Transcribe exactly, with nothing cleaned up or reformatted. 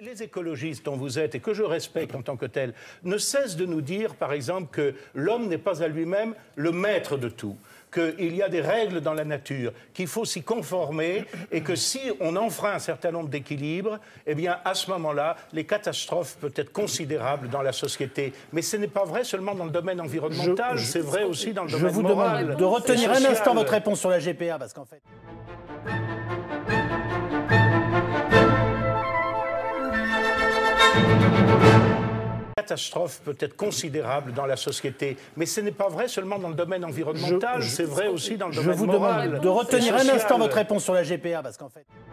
Les écologistes dont vous êtes, et que je respecte en tant que tel, ne cessent de nous dire, par exemple, que l'homme n'est pas à lui-même le maître de tout, qu'il y a des règles dans la nature, qu'il faut s'y conformer, et que si on enfreint un certain nombre d'équilibres, eh bien, à ce moment-là, les catastrophes peuvent être considérables dans la société. Mais ce n'est pas vrai seulement dans le domaine environnemental, c'est vrai aussi dans le domaine moral. Je vous demande de retenir un instant votre réponse sur la G P A, parce qu'en fait... La catastrophe peut être considérable dans la société, mais ce n'est pas vrai seulement dans le domaine environnemental, c'est vrai aussi dans le domaine moral. Je vous demande de retenir un instant votre réponse sur la G P A, parce qu'en fait...